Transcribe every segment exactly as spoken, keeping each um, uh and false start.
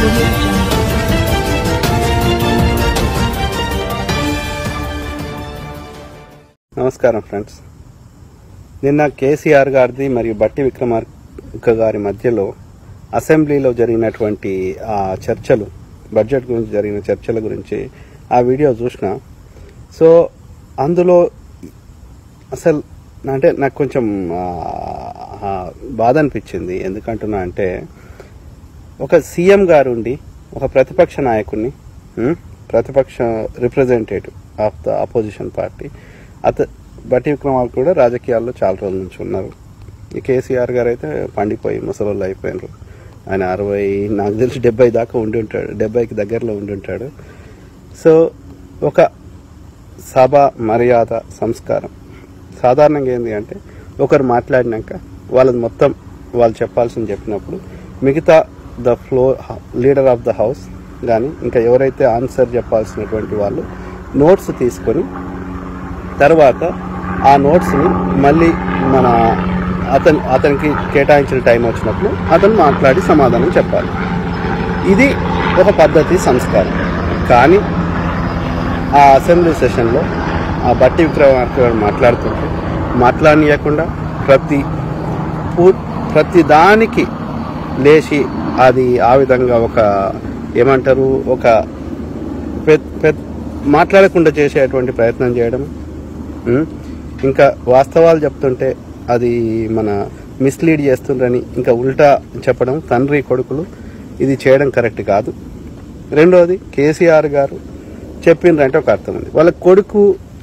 నమస్కారం ఫ్రెండ్స్. నిన్న కేసీఆర్ గారిది మరియు బట్టి విక్రమార్క గారి మధ్యలో అసెంబ్లీలో జరిగినటువంటి ఆ చర్చలు, బడ్జెట్ గురించి జరిగిన చర్చల గురించి ఆ వీడియో చూసిన. సో అందులో అసలు అంటే నాకు కొంచెం బాధ అనిపించింది. ఎందుకంటున్నా అంటే ఒక సీఎం గారు ఉండి ఒక ప్రతిపక్ష నాయకుడిని, ప్రతిపక్ష representative of the opposition party, అత బట్టి విక్రమార్క కూడా రాజకీయాల్లో చాలా రోజుల నుంచి ఉన్నారు. ఈ కేసీఆర్ గారు అయితే పండిపోయి ముసలోళ్ళు అయిపోయినారు. ఆయన అరవై నాకు తెలిసి డెబ్బై దాకా ఉండి ఉంటాడు, డెబ్బైకి దగ్గరలో ఉండి ఉంటాడు. సో ఒక సభ మర్యాద సంస్కారం సాధారణంగా ఏంటి అంటే ఒకరు మాట్లాడినాక వాళ్ళది మొత్తం వాళ్ళు చెప్పాల్సింది చెప్పినప్పుడు మిగతా the floor leader of the house కానీ ఇంకా ఎవరైతే ఆన్సర్ చెప్పాల్సినటువంటి వాళ్ళు నోట్స్ తీసుకొని తర్వాత ఆ నోట్స్ని మళ్ళీ మన అతను అతనికి కేటాయించిన టైం వచ్చినప్పుడు అతను మాట్లాడి సమాధానం చెప్పాలి. ఇది ఒక పద్ధతి, సంస్కారం. కానీ ఆ అసెంబ్లీ సెషన్లో ఆ బట్టి విక్రమార్క గారు మాట్లాడుతుంటే మాట్లాడనీయకుండా ప్రతి ప్రతి దానికి లేచి అది ఆ విధంగా ఒక ఏమంటారు ఒక మాట్లాడకుండా చేసేటువంటి ప్రయత్నం చేయడం, ఇంకా వాస్తవాలు చెప్తుంటే అది మన మిస్లీడ్ చేస్తుండ్రని ఇంకా ఉల్టా చెప్పడం, తండ్రి కొడుకులు ఇది చేయడం కరెక్ట్ కాదు. రెండోది కేసీఆర్ గారు చెప్పిండ్రంటే ఒక అర్థం ఉంది. వాళ్ళ కొడుకు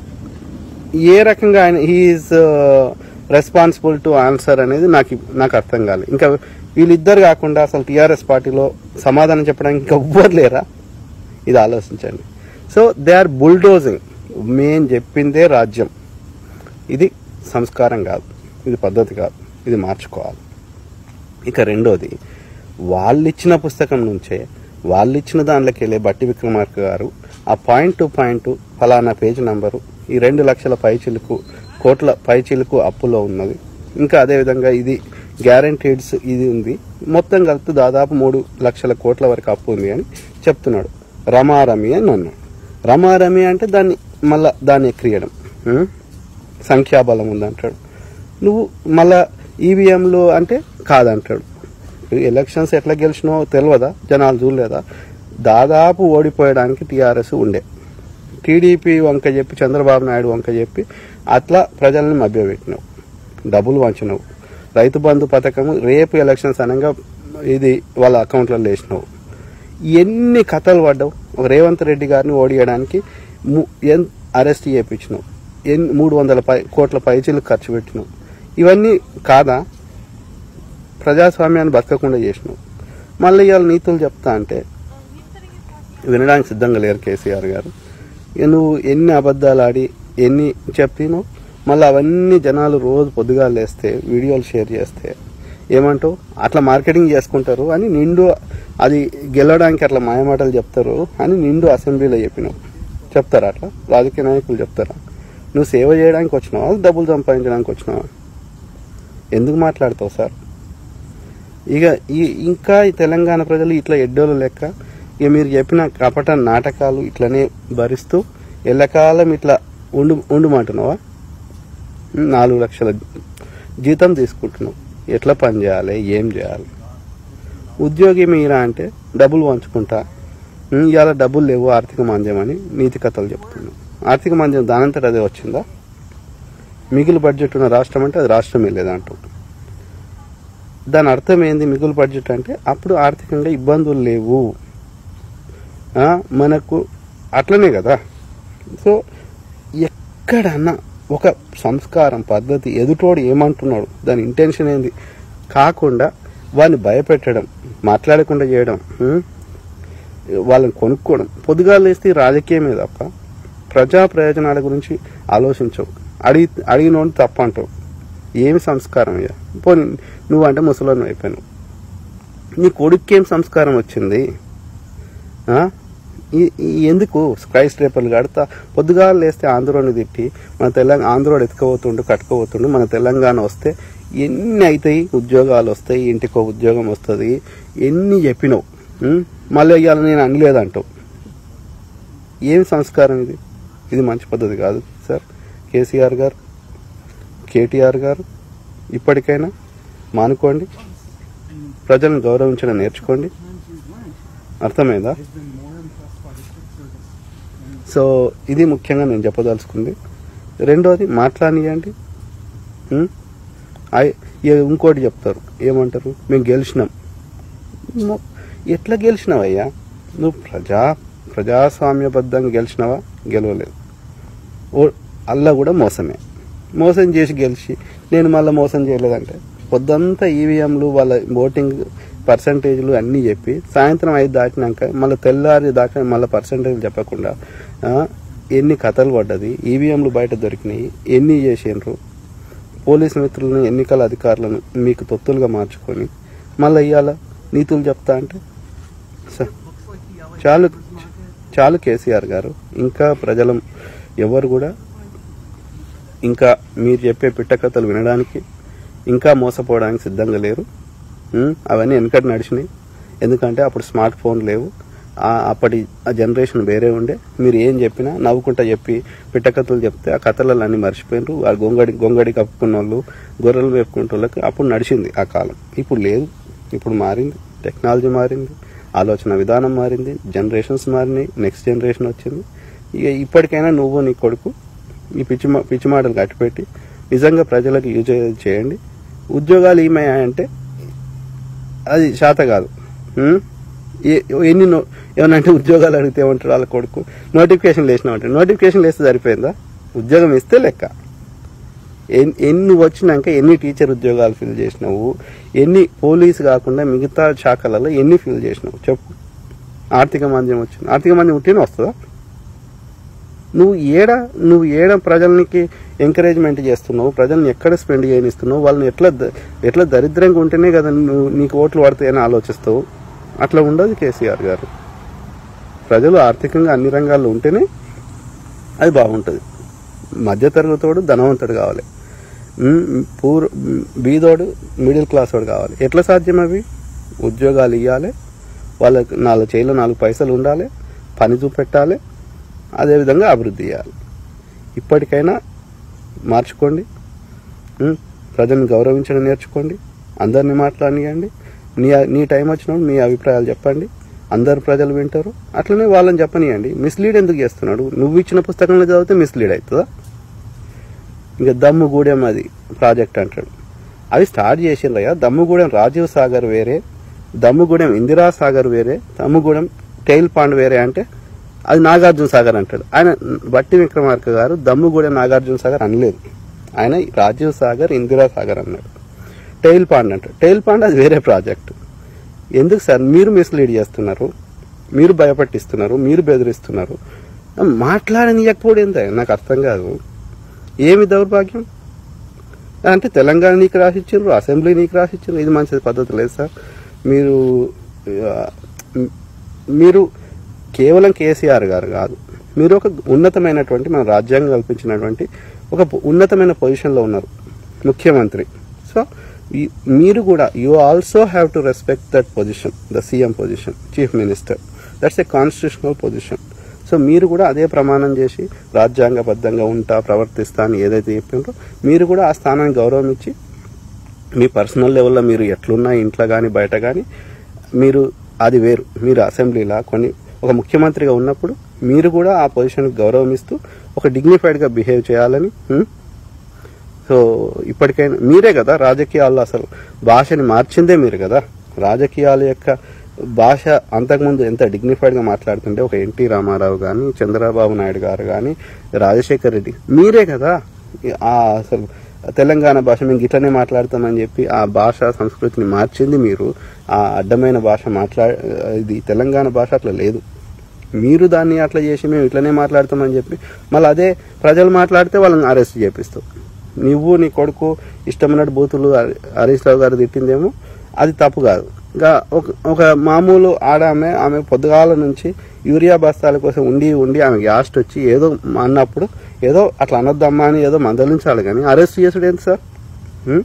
ఏ రకంగా ఆయన హీఈస్ రెస్పాన్సిబుల్ టు ఆన్సర్ అనేది నాకు నాకు అర్థం కాలేదు. ఇంకా వీళ్ళిద్దరు కాకుండా అసలు టీఆర్ఎస్ పార్టీలో సమాధానం చెప్పడానికి ఇంకా ఎవ్వరు లేరా? ఇది ఆలోచించండి. So they are bulldozing. మేం చెప్పిందే రాజ్యం. ఇది సంస్కారం కాదు, ఇది పద్ధతి కాదు, ఇది మార్చుకోవాలి. ఇక రెండోది, వాళ్ళిచ్చిన పుస్తకం నుంచే వాళ్ళిచ్చిన దాంట్లోకి వెళ్ళే బట్టి విక్రమార్క గారు ఆ పాయింట్ టు పాయింట్ ఫలానా పేజీ నంబరు ఈ రెండు లక్షల పైచిలుకు కోట్ల పైచిలుకు అప్పులో ఉన్నది, ఇంకా అదేవిధంగా ఇది గ్యారంటీడ్స్ ఇది ఉంది, మొత్తం కలిపి దాదాపు మూడు లక్షల కోట్ల వరకు అప్పు ఉంది అని చెప్తున్నాడు. రమారమి అని అన్నాడు. రమారమి అంటే దాన్ని మళ్ళా దాన్ని ఎక్కియడం, సంఖ్యాబలం ఉందంటాడు. నువ్వు మళ్ళా ఈవీఎంలు అంటే కాదంటాడు. ఎలక్షన్స్ ఎట్లా గెలిచినో తెలియదా? జనాలు చూడలేదా? దాదాపు ఓడిపోయడానికి టీఆర్ఎస్ ఉండే, టీడీపీ వంక చెప్పి చంద్రబాబు నాయుడు వంక చెప్పి అట్లా ప్రజల్ని మభ్యపెట్టినావు, డబ్బులు వంచినావు. రైతు బంధు పథకము రేపు ఎలక్షన్స్ అనగా ఇది వాళ్ళ అకౌంట్లలో వేసినావు. ఎన్ని కథలు పడ్డావు. రేవంత్ రెడ్డి గారిని ఓడియడానికి అరెస్ట్ చేయించినావు, ఎన్ని మూడు వందల పై కోట్ల పైచీలకు ఖర్చు పెట్టినావు. ఇవన్నీ కాదా? ప్రజాస్వామ్యాన్ని బతకకుండా చేసినావు. మళ్ళీ ఇవాళ నీతులు చెప్తా అంటే వినడానికి సిద్ధంగా లేరు కేసీఆర్ గారు. నువ్వు ఎన్ని అబద్ధాలు ఆడి ఎన్ని చెప్పినావు, మళ్ళీ అవన్నీ జనాలు రోజు పొద్దుగా లేస్తే వీడియోలు షేర్ చేస్తే ఏమంటావు? అట్లా మార్కెటింగ్ చేసుకుంటారు అని నిండు, అది గెలవడానికి అట్లా మాయమాటలు చెప్తారు అని నిండు అసెంబ్లీలో చెప్పినావు. చెప్తారా అట్లా? రాజకీయ నాయకులు చెప్తారా? నువ్వు సేవ చేయడానికి వచ్చినావా, డబ్బులు సంపాదించడానికి వచ్చినావా? ఎందుకు మాట్లాడతావు సార్? ఇక ఈ ఇంకా ఈ తెలంగాణ ప్రజలు ఇట్లా ఎడ్డోలు లెక్క ఇక మీరు చెప్పిన కపట నాటకాలు ఇట్లనే భరిస్తూ ఎల్లకాలం ఇట్లా ఉండు ఉండుమంటున్నావా? నాలుగు లక్షల జీతం తీసుకుంటున్నావు, ఎట్లా పని చేయాలి, ఏం చేయాలి? ఉద్యోగి మీరా అంటే డబ్బులు పంచుకుంటా, ఇవాళ డబ్బులు లేవు ఆర్థిక మాంద్యం అని నీతి కథలు చెప్తున్నావు. ఆర్థిక మాంద్యం దానంతట అదే వచ్చిందా? మిగులు బడ్జెట్ ఉన్న రాష్ట్రం అంటే అది రాష్ట్రమే లేదంటూ. దాని అర్థం ఏంది? మిగులు బడ్జెట్ అంటే అప్పుడు ఆర్థికంగా ఇబ్బందులు లేవు మనకు, అట్లనే కదా. సో ఎక్కడన్నా ఒక సంస్కారం, పద్ధతి, ఎదుటోడు ఏమంటున్నాడు, దాని ఇంటెన్షన్ ఏంది కాకుండా వాడిని భయపెట్టడం, మాట్లాడకుండా చేయడం, వాళ్ళని కొనుక్కోవడం. పొద్దుగా లేస్తే రాజకీయమే తప్ప ప్రజా ప్రయోజనాల గురించి ఆలోచించవు. అడిగి అడిగినోడు తప్ప అంటావు. ఏమి సంస్కారం అయ్యా? పోనీ నువ్వంటే ముసలోని అయిపోయావు, నీ కొడుక్కేం సంస్కారం వచ్చింది? ఎందుకు స్క్రైస్ రేపర్లు కడతా పొద్దుగా లేస్తే ఆంధ్రోని తిట్టి మన తెలంగాణ ఆంధ్రోడు ఎత్తుకపోతుండు కట్టుకోబోతుండు, మన తెలంగాణ వస్తే ఎన్ని అవుతాయి, ఉద్యోగాలు వస్తాయి, ఇంటికో ఉద్యోగం వస్తుంది, ఎన్ని చెప్పినావు. మళ్ళీ ఇవాళ నేను అనలేదంటావు. ఏం సంస్కారం ఇది? ఇది మంచి పద్ధతి కాదు సార్. కేసీఆర్ గారు, కేటీఆర్ గారు ఇప్పటికైనా మానుకోండి, ప్రజలను గౌరవించడం నేర్చుకోండి. అర్థమైందా? సో ఇది ముఖ్యంగా నేను చెప్పదలుచుకుంది. రెండోది మాట్లాడియండి. ఇంకోటి చెప్తారు, ఏమంటారు, మేము గెలిచినాం. ఎట్లా గెలిచినావయ్యా? నువ్వు ప్రజా ప్రజాస్వామ్యబద్ధంగా గెలిచినావా? గెలవలేదు. ఓ అల్లా కూడా మోసమే. మోసం చేసి గెలిచి నేను మళ్ళీ మోసం చేయలేదంటే పొద్దంతా ఈవీఎంలు వాళ్ళ ఓటింగ్ పర్సంటేజ్లు అన్నీ చెప్పి సాయంత్రం ఐదు దాటినాక మళ్ళీ తెల్లారి దాకా మళ్ళీ పర్సంటేజ్ చెప్పకుండా ఎన్ని కథలు పడ్డది, ఈవీఎంలు బయట దొరికినాయి, ఎన్ని చేసిండ్రు, పోలీసు మిత్రులను ఎన్నికల అధికారులను మీకు తొత్తులుగా మార్చుకొని మళ్ళీ ఇవాళ నీతులు చెప్తా అంటే చాలు చాలు కేసీఆర్ గారు. ఇంకా ప్రజలు ఎవరు కూడా ఇంకా మీరు చెప్పే పిట్టకథలు వినడానికి, ఇంకా మోసపోవడానికి సిద్ధంగా లేరు. అవన్నీ వెనకటి నడిచినాయి. ఎందుకంటే అప్పుడు స్మార్ట్ ఫోన్ లేవు, అప్పటి ఆ జనరేషన్ వేరే ఉండే. మీరు ఏం చెప్పినా నవ్వుకుంటా చెప్పి పిట్టకథలు చెప్తే ఆ కథలలో అన్ని మర్చిపోయినారు. ఆ గొంగడి గొంగడి కప్పుకున్న వాళ్ళు, గొర్రెలు వేపుకునే వాళ్ళకి అప్పుడు నడిచింది ఆ కాలం. ఇప్పుడు లేదు. ఇప్పుడు మారింది, టెక్నాలజీ మారింది, ఆలోచన విధానం మారింది, జనరేషన్స్ మారినాయి, నెక్స్ట్ జనరేషన్ వచ్చింది. ఇక ఇప్పటికైనా నువ్వు నీ కొడుకు ఈ పిచ్చి పిచ్చి మాటలు కట్టిపెట్టి నిజంగా ప్రజలకు యూజ్ చేయండి. ఉద్యోగాలు ఏమయ్యాయంటే అది శాత కాదు. ఎన్ని ఏమనంటే ఉద్యోగాలు అడిగితే ఏమంటారు వాళ్ళ కొడుకు, నోటిఫికేషన్ వేసినామంటే నోటిఫికేషన్ వేస్తే సరిపోయిందా? ఉద్యోగం ఇస్తే లెక్క. ఎన్ని వచ్చినాక ఎన్ని టీచర్ ఉద్యోగాలు ఫిల్ చేసినావు, ఎన్ని పోలీసు కాకుండా మిగతా శాఖలలో ఎన్ని ఫిల్ చేసినావు చెప్పు. ఆర్థిక మాంద్యం వచ్చింది, ఆర్థిక మాంద్యం ఉంటేనే వస్తుందా? నువ్వు ఏడ నువ్వు ఏడ ప్రజలకి ఎంకరేజ్మెంట్ చేస్తున్నావు, ప్రజల్ని ఎక్కడ స్పెండ్ చేయనిస్తున్నావు, వాళ్ళని ఎట్లా ఎట్లా దరిద్రంగా ఉంటేనే కదా నువ్వు నీకు ఓట్లు పడతాయని ఆలోచిస్తావు. అట్లా ఉండదు కేసీఆర్ గారు. ప్రజలు ఆర్థికంగా అన్ని రంగాల్లో ఉంటేనే అది బాగుంటుంది. మధ్యతరగతోడు ధనవంతుడు కావాలి, పూర్ బీదోడు మిడిల్ క్లాస్ వాడు కావాలి. ఎట్లా సాధ్యం అవి? ఉద్యోగాలు ఇవ్వాలి, వాళ్ళకి నాలుగు చేయిలో నాలుగు పైసలు ఉండాలి, పని చూపెట్టాలి, అదేవిధంగా అభివృద్ధి చేయాలి. ఇప్పటికైనా మార్చుకోండి, ప్రజల్ని గౌరవించడం నేర్చుకోండి, అందరినీ మాట్లాడియండి. నీ నీ టైం వచ్చినప్పుడు మీ అభిప్రాయాలు చెప్పండి, అందరు ప్రజలు వింటారు. అట్లనే వాళ్ళని చెప్పనియండి. మిస్లీడ్ ఎందుకు చేస్తున్నాడు? నువ్వు ఇచ్చిన పుస్తకంలో చదివితే మిస్లీడ్ అవుతుందా? ఇంకా దమ్ముగూడెం అది ప్రాజెక్ట్ అంటాడు. అవి స్టార్ట్ చేసిండ్రయ్యా. దమ్ముగూడెం రాజీవ్ సాగర్ వేరే, దమ్ముగూడెం ఇందిరా సాగర్ వేరే, దమ్ముగూడెం టైల్ పాండ్ వేరే అంటే అది నాగార్జున సాగర్ అంటాడు. ఆయన బట్టి విక్రమార్క గారు దమ్ముగూడెం నాగార్జున సాగర్ అనలేదు, ఆయన రాజీవ్ సాగర్ ఇందిరా సాగర్ అన్నాడు. టైల్ పాండ్ అంటాడు. టైల్ పాండ్ అది వేరే ప్రాజెక్టు. ఎందుకు సార్ మీరు మిస్లీడ్ చేస్తున్నారు, మీరు భయపట్టిస్తున్నారు, మీరు బెదిరిస్తున్నారు. మాట్లాడనియకపోవడం ఏందా నాకు అర్థం కాదు. ఏమి దౌర్భాగ్యం అంటే తెలంగాణ నీకు రాసిచ్చారు, అసెంబ్లీ నీకు రాసిచ్చారు. ఇది మంచి పద్ధతి లేదు సార్. మీరు మీరు కేవలం కేసీఆర్ గారు కాదు, మీరు ఒక ఉన్నతమైనటువంటి మన రాజ్యాంగం కల్పించినటువంటి ఒక ఉన్నతమైన పొజిషన్లో ఉన్నారు, ముఖ్యమంత్రి. సో మీరు కూడా you also have to respect that position, the CM position, chief minister. That's a constitutional position. So మీరు కూడా అదే ప్రమాణం చేసి రాజ్యాంగబద్ధంగా ఉంటా ప్రవర్తిస్తా అని ఏదైతే చెప్పిండ్రో మీరు కూడా ఆ స్థానానికి గౌరవం ఇచ్చి మీ పర్సనల్ లెవెల్లో మీరు ఎట్లున్నా ఇంట్లో కానీ బయట కానీ మీరు అది వేరు. మీరు అసెంబ్లీలా కొన్ని ఒక ముఖ్యమంత్రిగా ఉన్నప్పుడు మీరు కూడా ఆ పొజిషన్కి గౌరవం ఇస్తూ ఒక డిగ్నిఫైడ్గా బిహేవ్ చేయాలని. సో ఇప్పటికైనా మీరే కదా రాజకీయాల్లో అసలు భాషని మార్చిందే మీరు కదా. రాజకీయాల యొక్క భాష అంతకుముందు ఎంత డిగ్నిఫైడ్గా మాట్లాడుతుంటే ఒక ఎన్టీ రామారావు కానీ, చంద్రబాబు నాయుడు గారు కానీ, రాజశేఖర్ రెడ్డి మీరే కదా ఆ అసలు తెలంగాణ భాష మేము గిట్లనే మాట్లాడతామని చెప్పి ఆ భాష సంస్కృతిని మార్చింది మీరు. ఆ అడ్డమైన భాష మాట్లా ఇది తెలంగాణ భాష అట్లా లేదు. మీరు దాన్ని అట్లా చేసి మేము ఇట్లనే మాట్లాడతామని చెప్పి మళ్ళీ అదే ప్రజలు మాట్లాడితే వాళ్ళని అరెస్ట్ చేపిస్తావు. నువ్వు నీ కొడుకు ఇష్టమైనట్టు బూతులు హరీష్ రావు గారు తిట్టిందేమో అది తప్పు కాదు. ఇంకా ఒక మామూలు ఆడామె ఆమె పొద్దుగాల నుంచి యూరియా బస్తాల కోసం ఉండి ఉండి ఆమె గ్యాస్ట్ వచ్చి ఏదో అన్నప్పుడు ఏదో అట్లా అనొద్దమ్మా అని ఏదో మందలించాలి కానీ అరెస్ట్ చేసుడు ఏంటి సార్?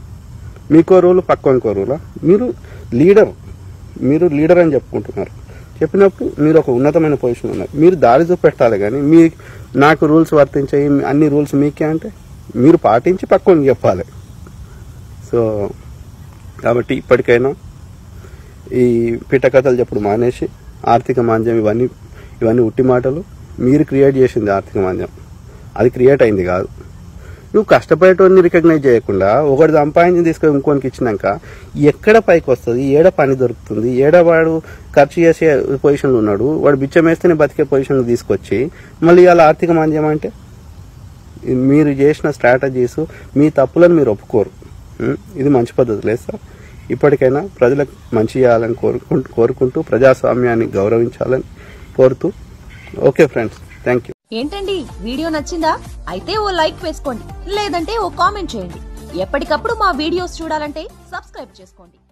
మీకో రూలు పక్కో ఇంకో రూలా? మీరు లీడర్ మీరు లీడర్ అని చెప్పుకుంటున్నారు. చెప్పినప్పుడు మీరు ఒక ఉన్నతమైన పొజిషన్ ఉన్నారు, మీరు దారి చూపెట్టాలి. కానీ మీ నాకు రూల్స్ వర్తించాయి, అన్ని రూల్స్ మీకే అంటే మీరు పాటించి పక్కన చెప్పాలి. సో కాబట్టి ఇప్పటికైనా ఈ పిట్టకథలు చెప్పుడు మానేసి ఆర్థిక మాంద్యం ఇవన్నీ ఇవన్నీ ఉట్టి మాటలు. మీరు క్రియేట్ చేసింది ఆర్థిక మాంద్యం, అది క్రియేట్ అయింది కాదు. నువ్వు కష్టపడేటోని రికగ్నైజ్ చేయకుండా ఒకటి సంపాదించి తీసుకొని ఇంకోనికి ఇచ్చినాక ఎక్కడ పైకి వస్తుంది, ఏడ పని దొరుకుతుంది, ఏడ వాడు ఖర్చు చేసే పొజిషన్లో ఉన్నాడు, వాడు బిచ్చం వేస్తేనే బతికే పొజిషన్లో తీసుకొచ్చి మళ్ళీ ఇవాళ ఆర్థిక మాంద్యం అంటే మీరు చేసిన స్ట్రాటజీస్ మీ తప్పులను మీరు ఒప్పుకోరు. ఇది మంచి పద్ధతి లేదు సార్. ఇప్పటికైనా ప్రజలకు మంచి చేయాలని కోరుకుంటూ కోరుకుంటూ ప్రజాస్వామ్యాన్ని గౌరవించాలని కోరుతూ ఓకే ఫ్రెండ్స్, థ్యాంక్ యూ. ఏంటండి వీడియో నచ్చిందా? అయితే ఓ లైక్ వేసుకోండి, లేదంటే ఓ కామెంట్ చేయండి. ఎప్పటికప్పుడు మా వీడియోస్ చూడాలంటే సబ్స్క్రైబ్ చేసుకోండి.